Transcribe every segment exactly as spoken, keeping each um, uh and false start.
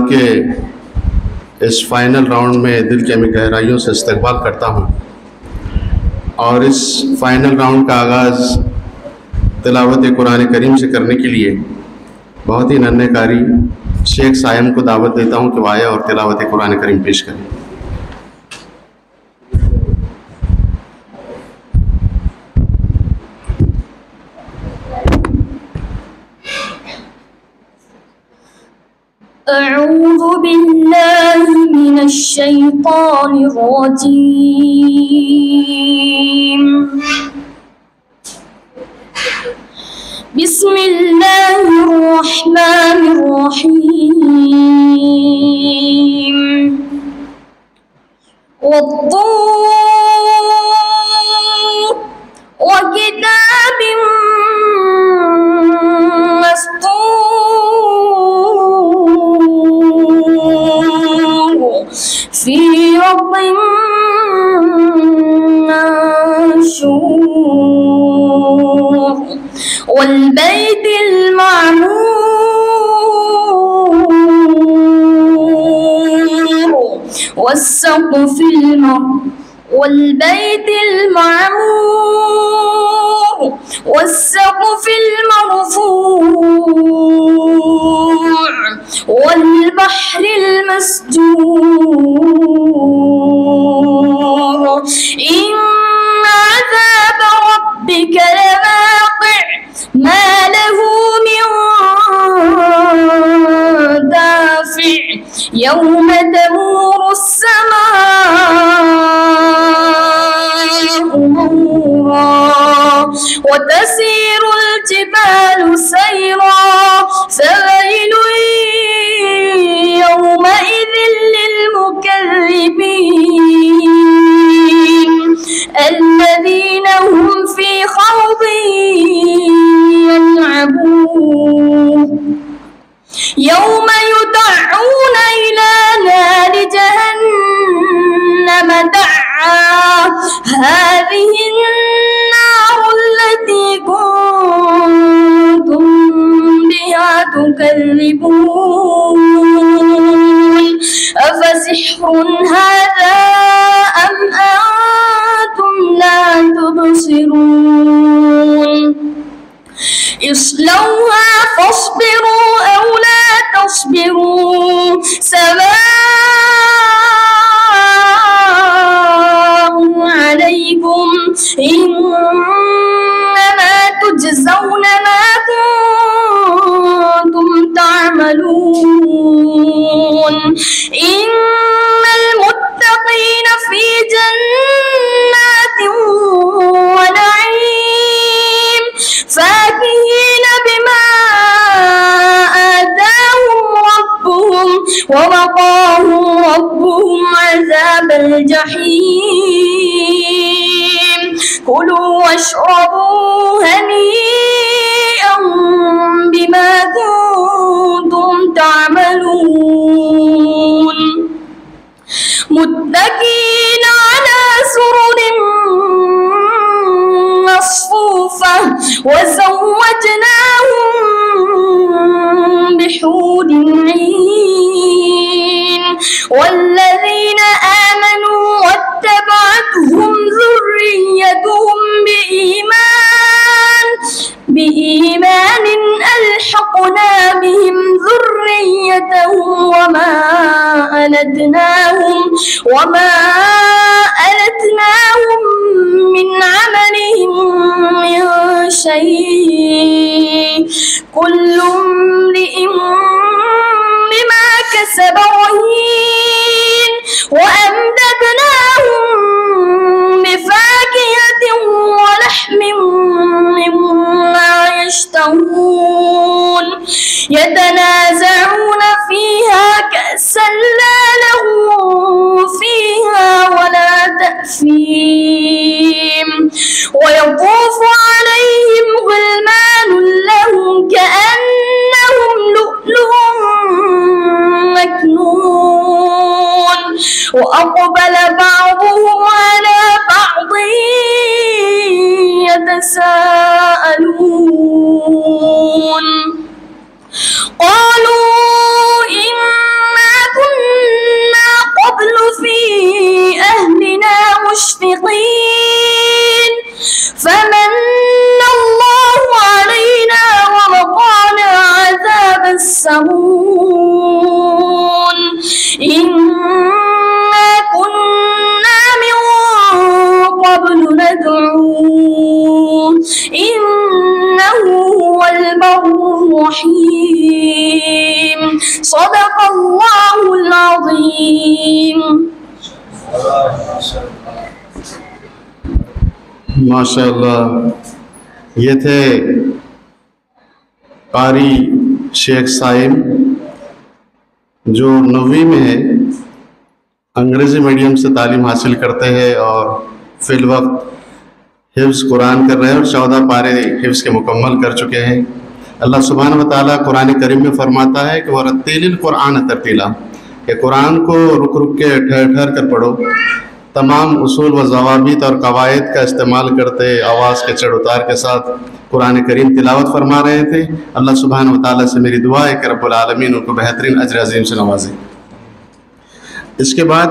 के इस final round में दिल के मैं गहराइयों से इस्तकबाल करता हूँ। और इस फाइनल राउंड का आगाज़ तिलावत कुरान करीम से करने के लिए बहुत ही नन्हे कारी शेख सायम को दावत देता हूँ कि वह आए और तिलावत कुरान करीम पेश करें। अऊज़ु बिल्लाहि मिनश शैतानिर रजीम। बिस्मिल्लाहिर रहमानिर रहीम। वत्तूर व किताबिन फी रक़्क़िन मंशूर वल बैतिल मामूर वस्सक़्फ़िल वल बैतिल मामूर वस्सक़्फ़िल मरफ़ूअ वल बहरिल मस्जूर। इन्ना अज़ाब रब्बिका लवाक़िअ मा लहू मिन दाफ़िअ यौम तमूरु अस्समाa'u मौरा व तसीरुल जिबालु सयरा फ़वैलुन यौमइज़िन लिलमुकज़्ज़िबीन الذين هم في خوض يلعبون يوم يدعون إلى نار جهنم دعا هذه النار التي كنتم بها تكذبون أفسحر هذا أم أنتم لا تبصرون اصلوها فاصبروا أو لا تصبروا سواء عليكم إنما تجزون ما كنتم تعملون إن المتقين في جنات ونعيم فاكهين بما آتاهم ربهم ووقاهم ربهم عذاب الجحيم كلوا واشربوا هنيئا بما كنتم تعملون متكئين على سرر مصفوفة وزوجناهم بحور عين والذين آمنوا واتبعتهم ذريتهم بإيمان بإيمان ألحقنا بهم ذريتهم وما ألتناهم وما ألتناهم من عملهم من شيء كل امرئ بما كسب رهين وأمددناهم بفاكهة ولحم مما يشتهون يتنازعون فيها كأسا لا لغو فيها ولا تأثيم ويطوف عليهم غلمان لهم كأنهم لؤلؤ مكنون وأقبل بعضهم على بعض يتساءلون قالوا إنا इन्ना कुन्ना मिन क़ब्लु नदऊह इन्नहु हुवल बर्रुर रहीम। सदक़ल्लाहुल अज़ीम। माशाअल्लाह, ये थे कारी शेख साइम जो नवीं में है, अंग्रेज़ी मीडियम से तालीम हासिल करते हैं और फिल वक्त हिफ्ज़ कुरान कर रहे हैं और चौदह पारे हिफ्ज़ के मुकम्मल कर चुके हैं। अल्लाह सुब्हानहु व तआला कुरान करीम में फरमाता है कि वरत्तिलिल कुरान तरतीला, कि कुरान को रुक रुक के ठहर ठहर कर पढ़ो। तमाम उसूल व ज़वाबित और कवायद का इस्तेमाल करते आवाज़ के चढ़ उतार के साथ कुरान करीम तिलावत फरमा रहे थे। अल्लाह सुब्हानहु व तआला से मेरी दुआ है कि रब्बुल आलमीन उनको बेहतरीन अजर अज़ीम से नवाजे। इसके बाद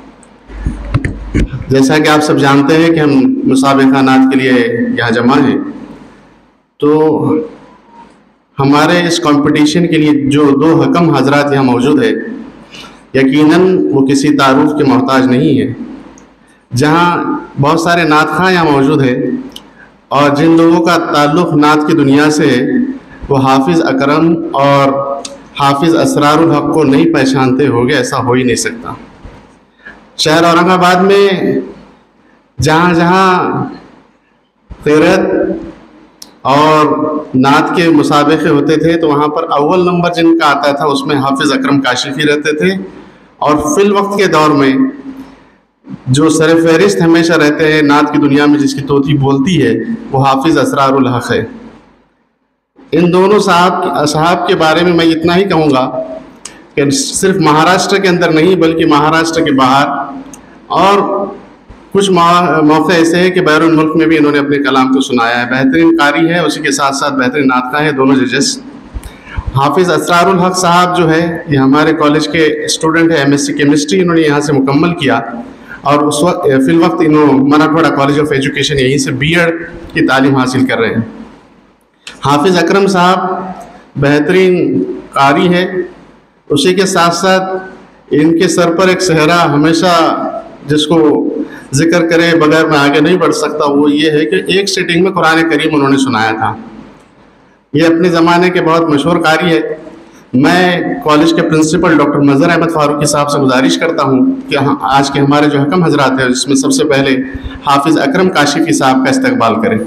जैसा कि आप सब जानते हैं कि हम मुसाबिक़ा नात के लिए यहाँ जमा हैं, तो हमारे इस कंपटीशन के लिए जो दो हकम हजरात यहाँ मौजूद है, यकीनन वो किसी तारुफ के मोहताज नहीं है। जहाँ बहुत सारे नात खां यहाँ मौजूद है और जिन लोगों का ताल्लुक़ नात की दुनिया से है, वो हाफिज़ अकरम और हाफिज़ असरारुल हक़ को नहीं पहचानते होंगे, ऐसा हो ही नहीं सकता। शहर औरंगाबाद में जहाँ जहाँ क़िरात और नात के मुसाबिक़े होते थे, तो वहाँ पर अव्वल नंबर जिनका आता था उसमें हाफिज़ अकरम काशिफ़ी रहते थे, और फिल वक्त के दौर में जो सरफ़हरिस्त हमेशा रहते हैं नात की दुनिया में, जिसकी तोती बोलती है, वो हाफिज़ असरारुल हक़ है। इन दोनों साहब साहब के बारे में मैं इतना ही कहूँगा कि सिर्फ महाराष्ट्र के अंदर नहीं बल्कि महाराष्ट्र के बाहर और कुछ मौके ऐसे हैं कि बैरून मुल्क में भी इन्होंने अपने कलाम को सुनाया है। बेहतरीन कारी है, उसी के साथ साथ बेहतरीन नातख़्वाह है, दोनों जजेस। हाफिज़ असरारुल हक़ साहब जो है ये हमारे कॉलेज के स्टूडेंट है, एमएससी केमिस्ट्री इन्होंने यहाँ से मुकम्मल किया और उस वक्त फिल वक्त इन्होंने मराठवाड़ा कॉलेज ऑफ एजुकेशन यहीं से बीएड की तालीम हासिल कर रहे हैं। हाफिज़ अकरम साहब बेहतरीन कारी है, उसी के साथ साथ इनके सर पर एक सहरा हमेशा जिसको जिक्र करे बगैर मैं आगे नहीं बढ़ सकता, वो ये है कि एक सीटिंग में कुरान करीम उन्होंने सुनाया था। ये अपने ज़माने के बहुत मशहूर कारी है। मैं कॉलेज के प्रिंसिपल डॉक्टर मज़हर अहमद फ़ारूकी साहब से गुजारिश करता हूँ कि हाँ, आज के हमारे जो हकम हजरात हैं जिसमें सबसे पहले हाफिज़ अकरम काशिफ़ी साहब का इस्तकबाल करें।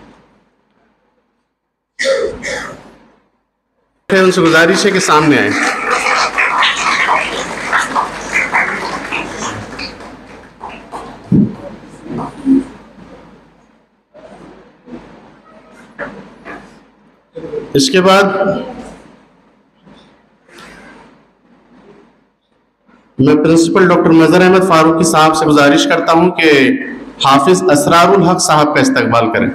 उनसे गुजारिश है कि सामने आए। इसके बाद मैं प्रिंसिपल डॉक्टर मज़हर अहमद फ़ारूकी साहब से गुजारिश करता हूं कि हाफिज़ असरारुल हक़ साहब का इस्तकबाल करें।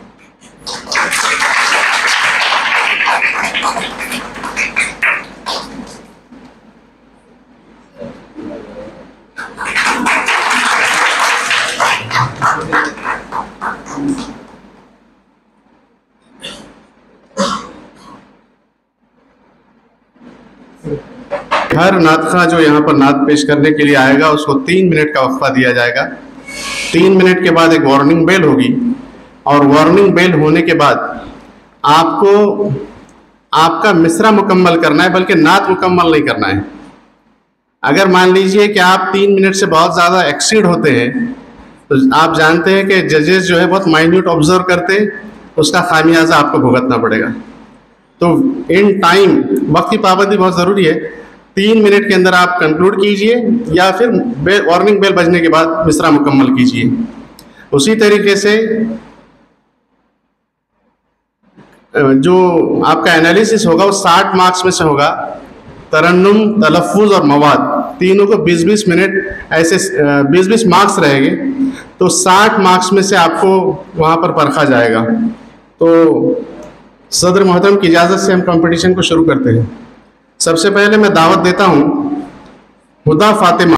हर नातख़्वाह जो यहाँ पर नात पेश करने के लिए आएगा उसको तीन मिनट का वक्फा दिया जाएगा। तीन मिनट के बाद एक वार्निंग बेल होगी और वार्निंग बेल होने के बाद आपको आपका मिसरा मुकम्मल करना है, बल्कि नात मुकम्मल नहीं करना है। अगर मान लीजिए कि आप तीन मिनट से बहुत ज़्यादा एक्सीड होते हैं तो आप जानते हैं कि जजेस जो है बहुत माइन्यूट ऑब्जर्व करते, उसका खामियाजा आपको भुगतना पड़ेगा। तो इन टाइम वक्त की पाबंदी बहुत ज़रूरी है। तीन मिनट के अंदर आप कंक्लूड कीजिए या फिर बेल वार्निंग बेल बजने के बाद मिसरा मुकम्मल कीजिए। उसी तरीके से जो आपका एनालिसिस होगा वो साठ मार्क्स में से होगा। तरन्नुम, तलफ़्फ़ुज़ और मवाद तीनों को बीस बीस मिनट ऐसे बीस बीस मार्क्स रहेंगे, तो साठ मार्क्स में से आपको वहाँ पर परखा जाएगा। तो सदर मोहतरम की इजाज़त से हम कंपटीशन को शुरू करते हैं। सबसे पहले मैं दावत देता हूँ हुदा फातिमा